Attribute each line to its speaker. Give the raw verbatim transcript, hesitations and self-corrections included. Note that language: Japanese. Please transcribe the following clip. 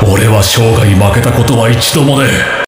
Speaker 1: 俺は生涯負けたことは一度もねえ。